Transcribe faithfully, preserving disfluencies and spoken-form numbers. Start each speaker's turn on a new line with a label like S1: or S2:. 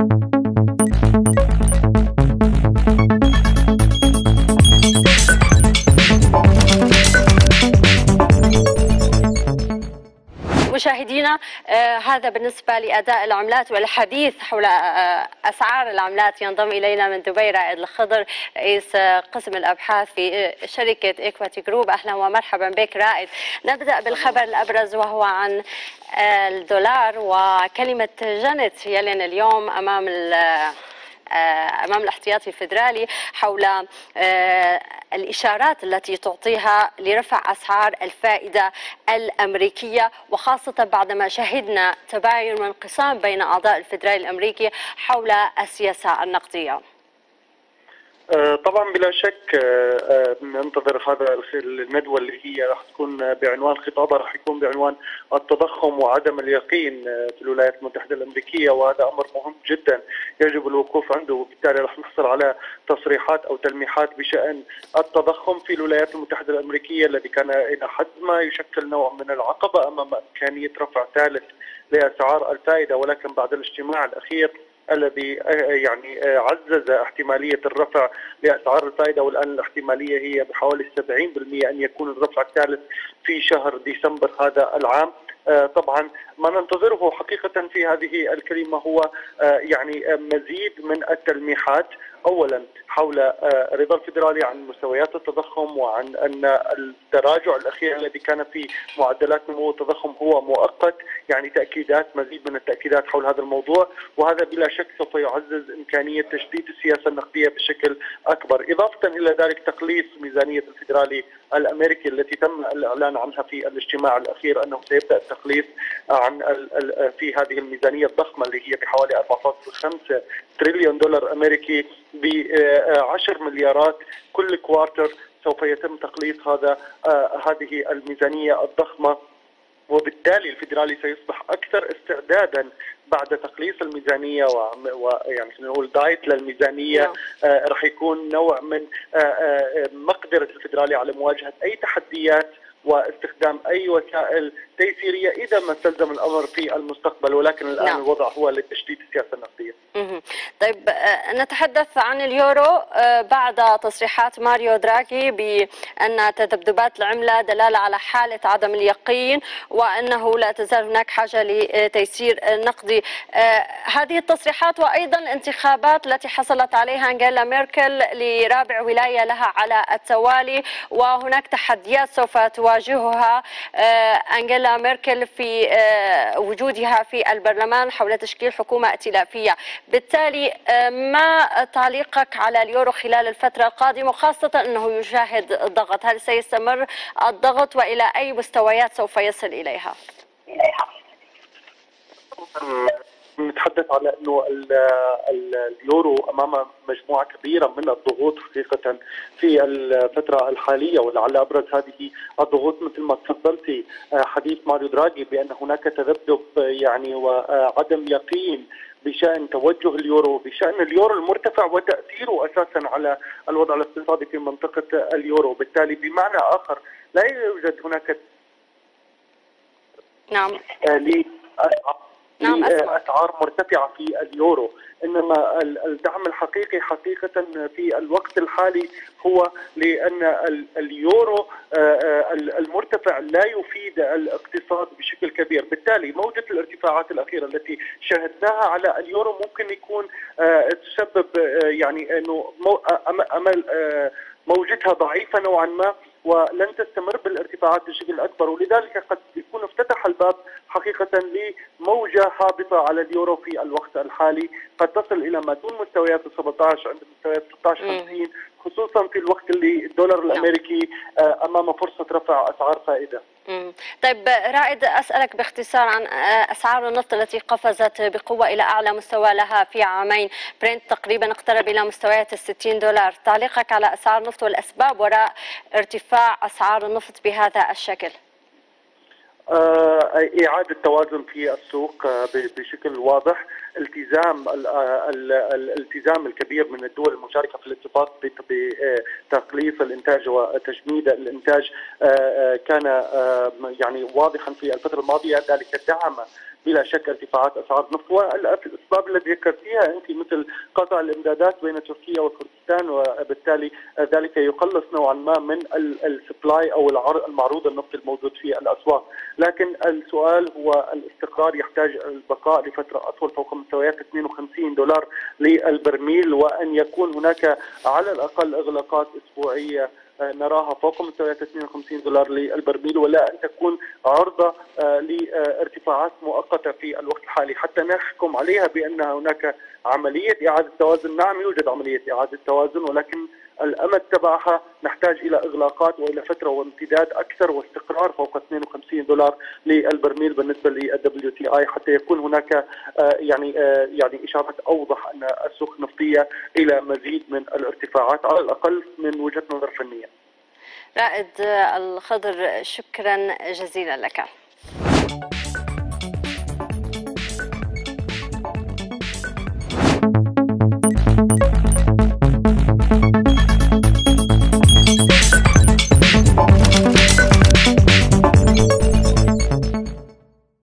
S1: مشاهدينا، آه هذا بالنسبة لأداء العملات والحديث حول آه أسعار العملات. ينضم إلينا من دبي رائد الخضر، رئيس آه قسم الأبحاث في شركة إيكويتي جروب. أهلا ومرحبا بك رائد. نبدأ بالخبر الأبرز وهو عن آه الدولار وكلمة جنت يلين اليوم أمام أمام الاحتياطي الفيدرالي حول الإشارات التي تعطيها لرفع أسعار الفائدة الأمريكية، وخاصة بعدما شهدنا تباين وانقسام بين أعضاء الفيدرالي الأمريكي حول السياسة النقدية.
S2: طبعا بلا شك ننتظر هذا الندوه اللي هي راح تكون بعنوان خطابها راح يكون بعنوان التضخم وعدم اليقين في الولايات المتحده الامريكيه، وهذا امر مهم جدا يجب الوقوف عنده، وبالتالي راح نحصل على تصريحات او تلميحات بشان التضخم في الولايات المتحده الامريكيه الذي كان الى حد ما يشكل نوع من العقبه امام امكانيه رفع ثالث لاسعار الفائده، ولكن بعد الاجتماع الاخير الذي يعني عزز احتماليه الرفع لاسعار الفائده، والان الاحتماليه هي بحوالي سبعين بالمئة ان يكون الرفع الثالث في شهر ديسمبر هذا العام. طبعا ما ننتظره حقيقه في هذه الكلمه هو يعني مزيد من التلميحات، اولا حول رضا الفيدرالي عن مستويات التضخم وعن ان التراجع الاخير الذي كان في معدلات نمو التضخم هو مؤقت، يعني تاكيدات مزيد من التاكيدات حول هذا الموضوع، وهذا بلا شك سوف يعزز امكانيه تشديد السياسه النقديه بشكل اكبر، اضافه الى ذلك تقليص ميزانيه الفيدرالي الامريكي التي تم الاعلان عنها في الاجتماع الاخير انه سيبدا التقليص عن في هذه الميزانيه الضخمه اللي هي بحوالي أربعة فاصلة خمسة تريليون دولار امريكي ب عشر مليارات كل كوارتر. سوف يتم تقليص هذا هذه الميزانيه الضخمه، وبالتالي الفيدرالي سيصبح اكثر استعدادا بعد تقليص الميزانيه ويعني خلينا نقول دايت للميزانيه. آه راح يكون نوع من آه آه مقدره الفيدرالي على مواجهه اي تحديات واستخدام اي وسائل تيسيريه اذا ما استلزم الامر في المستقبل، ولكن الان نعم. الوضع هو لتشديد السياسه النقديه.
S1: طيب نتحدث عن اليورو بعد تصريحات ماريو دراغي بأن تذبذبات العملة دلالة على حالة عدم اليقين وأنه لا تزال هناك حاجة لتيسير نقدي. هذه التصريحات وأيضا الانتخابات التي حصلت عليها أنجيلا ميركل لرابع ولاية لها على التوالي، وهناك تحديات سوف تواجهها أنجيلا ميركل في وجودها في البرلمان حول تشكيل حكومة ائتلافية. بالتالي ما تعليقك على اليورو خلال الفترة القادمة، وخاصة أنه يشاهد ضغط؟ هل سيستمر الضغط وإلى أي مستويات سوف يصل إليها؟
S2: نتحدث على انه اليورو امام مجموعه كبيره من الضغوط حقيقه في الفتره الحاليه، ولعل ابرز هذه الضغوط مثل ما تفضلتي حديث ماريو دراغي بان هناك تذبذب يعني وعدم يقين بشأن توجه اليورو، بشأن اليورو المرتفع وتأثيره أساسا على الوضع الاقتصادي في منطقة اليورو. بالتالي بمعنى آخر لا يوجد هناك
S1: نعم
S2: نعم أسعار مرتفعة في اليورو، إنما الدعم الحقيقي حقيقة في الوقت الحالي هو لأن اليورو المرتفع لا يفيد الاقتصاد بشكل كبير. بالتالي موجة الارتفاعات الأخيرة التي شاهدناها على اليورو ممكن يكون تسبب يعني أنه أمل موجتها ضعيفة نوعا ما ولن تستمر بالارتفاعات بشكل أكبر، ولذلك قد يكون افتتح الباب حقيقة لموجة هابطة على اليورو في الوقت الحالي، قد تصل إلى ما دون مستويات ال سبعة عشر عند مستويات ستة عشر خمسين، خصوصا في الوقت اللي الدولار الأمريكي أمام فرصة رفع أسعار فائدة.
S1: طيب رائد، أسألك باختصار عن أسعار النفط التي قفزت بقوة إلى أعلى مستوى لها في عامين. برنت تقريبا اقترب إلى مستويات الستين دولار. تعليقك على أسعار النفط والأسباب وراء ارتفاع أسعار النفط بهذا الشكل؟
S2: إعادة توازن في السوق بشكل واضح، التزام الالتزام الكبير من الدول المشاركة في الاتفاق بتقليص الإنتاج وتجميد الإنتاج كان يعني واضحا في الفترة الماضية، ذلك دعم بلا شك ارتفاعات اسعار النفط، والاسباب التي ذكرتيها انت مثل قطع الامدادات بين تركيا وكردستان، وبالتالي ذلك يقلص نوعا ما من السبلاي او المعروض النفط الموجود في الاسواق، لكن السؤال هو الاستقرار يحتاج البقاء لفتره اطول فوق مستويات اثنين وخمسين دولار للبرميل، وان يكون هناك على الاقل اغلاقات اسبوعيه نراها فوق مستويات اثنين وخمسين دولار للبرميل، ولا ان تكون عرضه لارتفاعات مؤقته في الوقت الحالي حتى نحكم عليها بان هناك عمليه اعاده توازن. نعم يوجد عمليه اعاده توازن، ولكن الامد تبعها نحتاج الى اغلاقات والى فتره وامتداد اكثر واستقرار فوق اثنين وخمسين دولار للبرميل بالنسبه للدبليو تي اي، حتى يكون هناك يعني يعني اشارات اوضح ان السوق النفطيه الى مزيد من الارتفاعات على الاقل من وجهه نظر فنيه.
S1: رائد الخضر، شكرا جزيلا لك.